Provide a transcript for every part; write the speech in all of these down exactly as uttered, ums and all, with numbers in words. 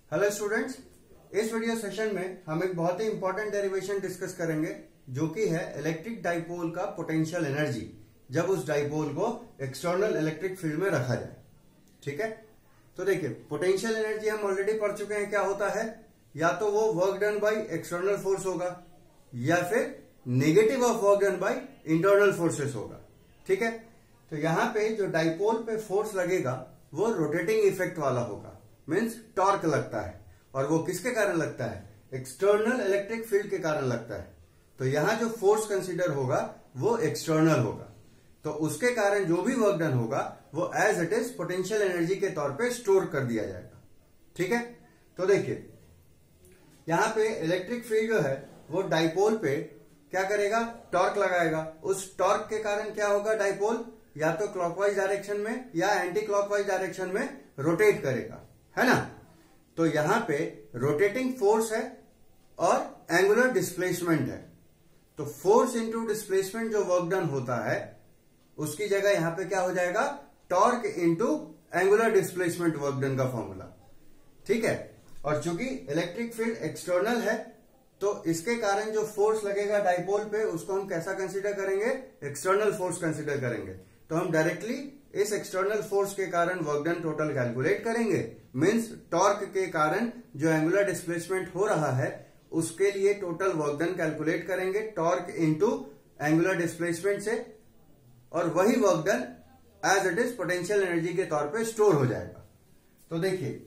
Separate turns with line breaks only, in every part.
Hello students, इस video session में हम एक बहुत ही इंपॉर्टेंट डेरिवेशन डिस्कस करेंगे जो कि है इलेक्ट्रिक डाइपोल का पोटेंशियल एनर्जी जब उस डाइपोल को एक्सटर्नल इलेक्ट्रिक फील्ड में रखा जाए। ठीक है, तो देखिए पोटेंशियल एनर्जी हम ऑलरेडी पढ़ चुके हैं क्या होता है। या तो वो work done by external force होगा या फिर negative of work done by internal forces होगा। ठीक है, तो यहां पे जो डाइपोल पे फोर्स लगेगा वो रोटेटिंग इफेक्ट वाला होगा, मीन्स टॉर्क लगता है, और वो किसके कारण लगता है? एक्सटर्नल इलेक्ट्रिक फील्ड के कारण लगता है। तो यहां जो फोर्स कंसीडर होगा वो एक्सटर्नल होगा, तो उसके कारण जो भी वर्क डन होगा वो as it is potential energy के तौर पे स्टोर कर दिया जाएगा। ठीक है, तो देखिए यहां पे इलेक्ट्रिक फील्ड जो है वो डाइपोल पे क्या करेगा? टॉर्क लगाएगा। उस टॉर्क के कारण क्या होगा? डाइपोल या तो क्लॉकवाइज डायरेक्शन में या एंटी क्लॉकवाइज डायरेक्शन में रोटेट करेगा, है ना। तो यहां पे रोटेटिंग फोर्स है और एंगुलर डिस्प्लेसमेंट है। तो फोर्स इंटू डिस्प्लेसमेंट जो वर्क डन होता है उसकी जगह यहां पे क्या हो जाएगा? Torque into angular displacement work done का फॉर्मूला। ठीक है, और चूंकि इलेक्ट्रिक फील्ड एक्सटर्नल है तो इसके कारण जो फोर्स लगेगा डाइपोल पे उसको हम कैसा कंसीडर करेंगे? एक्सटर्नल फोर्स कंसीडर करेंगे। तो हम डायरेक्टली इस एक्सटर्नल फोर्स के कारण वर्क डन टोटल कैलकुलेट करेंगे। मींस टॉर्क के कारण जो एंगुलर डिस्प्लेसमेंट हो रहा है उसके लिए टोटल वर्क डन कैलकुलेट करेंगे टॉर्क इनटू एंगुलर डिस्प्लेसमेंट से, और वही work done as it is potential energy के तौर पे स्टोर हो जाएगा। तो देखिए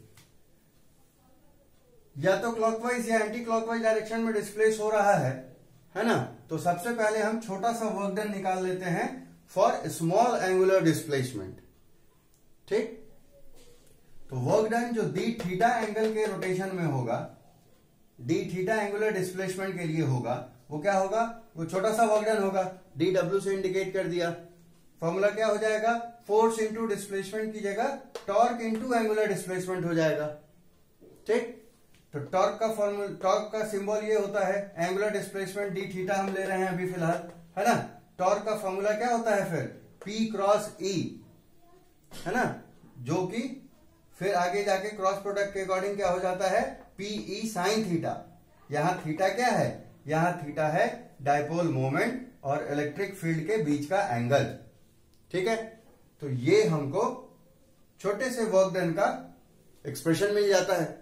या तो क्लॉकवाइज या एंटी क्लॉकवाइज डायरेक्शन में डिस्प्लेस हो रहा है, है ना। तो सबसे पहले हम छोटा सा वर्क डन निकाल लेते हैं फॉर स्मॉल एंगुलर डिस्प्लेसमेंट। ठीक, तो वर्क डन जो डी थीटा एंगल के रोटेशन में होगा, डी थीटा एंगुलर डिस्प्लेसमेंट के लिए होगा, वो क्या होगा? वो छोटा सा वर्क डन होगा। डी डब्ल्यू से इंडिकेट कर दिया। फॉर्मूला क्या हो जाएगा? फोर्स इंटू डिस्प्लेसमेंट की जगह टॉर्क इंटू एंगुलर डिस्प्लेसमेंट हो जाएगा। ठीक, तो टॉर्क का फॉर्मूला, टॉर्क का सिंबल ये होता है, एंगुलर डिस्प्लेसमेंट डी थीटा हम ले रहे हैं अभी फिलहाल, है ना। टॉर्क का फॉर्मूला क्या होता है फिर? P क्रॉस E, है ना, जो कि फिर आगे जाके क्रॉस प्रोडक्ट के अकॉर्डिंग क्या हो जाता है? P E sine theta. यहां थीटा क्या है? यहां थीटा है डाइपोल मोमेंट और इलेक्ट्रिक फील्ड के बीच का एंगल। ठीक है, तो ये हमको छोटे से वर्क डन का एक्सप्रेशन मिल जाता है।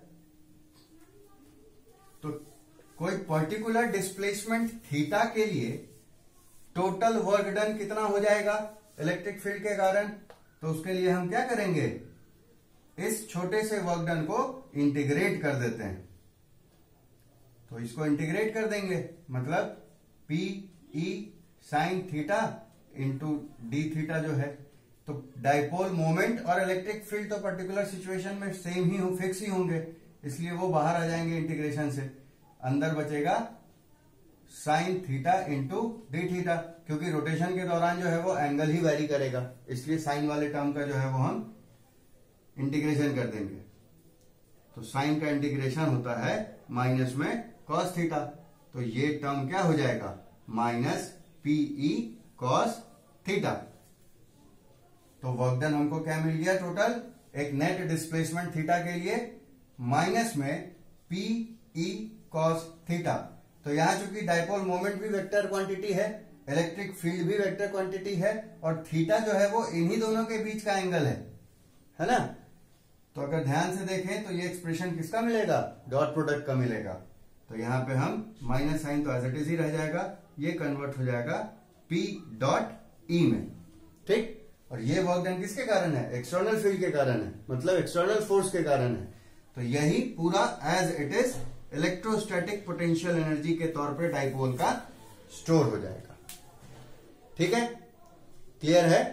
तो कोई पर्टिकुलर डिस्प्लेसमेंट थीटा के लिए टोटल वर्क डन कितना हो जाएगा इलेक्ट्रिक फील्ड के कारण? तो उसके लिए हम क्या करेंगे? इस छोटे से वर्क डन को इंटीग्रेट कर देते हैं। तो इसको इंटीग्रेट कर देंगे, मतलब P E sine theta into D theta जो है। तो डाइपोल मोमेंट और इलेक्ट्रिक फील्ड तो पर्टिकुलर सिचुएशन में सेम ही हो, फिक्स ही होंगे, इसलिए वो बाहर आ जाएंगे इंटीग्रेशन से। अंदर बचेगा sine theta into D theta, क्योंकि रोटेशन के दौरान जो है वो एंगल ही वेरी करेगा, इसलिए साइन वाले टर्म का जो है वो हम इंटीग्रेशन कर देंगे। तो साइन का इंटीग्रेशन होता है माइनस में कॉस थीटा, तो ये टर्म क्या हो जाएगा? Minus PE cos theta. तो वर्क डन हमको क्या मिल गया टोटल? एक नेट डिस्प्लेसमेंट थीटा के लिए माइनस में पीई कॉस थीटा। तो यहां चूंकि डाइपोल मोमेंट भी वेक्टर क्वांटिटी है, इलेक्ट्रिक फील्ड भी वेक्टर क्वांटिटी है, और थीटा जो है वो इन्हीं दोनों के बीच का एंगल है, है ना। तो अगर ध्यान से देखें तो ये एक्सप्रेशन किसका मिलेगा? डॉट प्रोडक्ट का मिलेगा। तो यहां पे हम माइनस साइन तो एज इट इज ही रह जाएगा, ये कन्वर्ट हो जाएगा पी डॉट ई में। ठीक, और ये वर्क डन किसके कारण है? एक्सटर्नल फील्ड के कारण है, मतलब एक्सटर्नल फोर्स के कारण है। तो यही पूरा as it is electrostatic potential energy के तौर पे डाइपोल का स्टोर हो जाएगा। ठीक है, क्लियर है।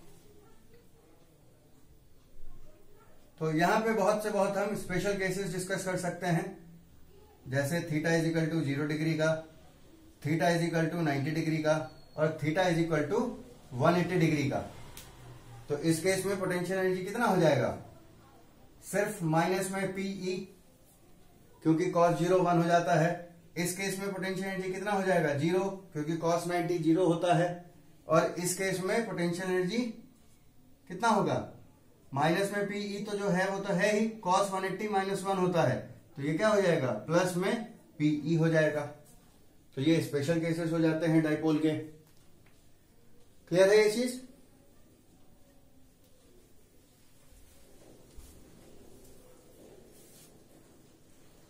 तो यहां पे बहुत से बहुत हम स्पेशल केसेस डिस्कस कर सकते हैं, जैसे theta is equal to zero degree का, theta is equal to ninety degree का, और theta is equal to one eighty degree का। तो इस केस में पोटेंशियल एनर्जी कितना हो जाएगा? सिर्फ माइनस में पीई, क्योंकि कॉस जीरो वन हो जाता है। इस केस में पोटेंशियल एनर्जी कितना हो जाएगा? जीरो, क्योंकि कॉस नाइन्टी जीरो होता है। और इस केस में पोटेंशियल एनर्जी कितना होगा? माइनस में पीई तो जो है वो तो है ही, cos one eighty minus one होता है, तो ये क्या हो जाएगा, प्लस में पीई हो जाएगा। तो ये स्पेशल केसेस हो जाते हैं डाइपोल के। क्लियर है ये चीज?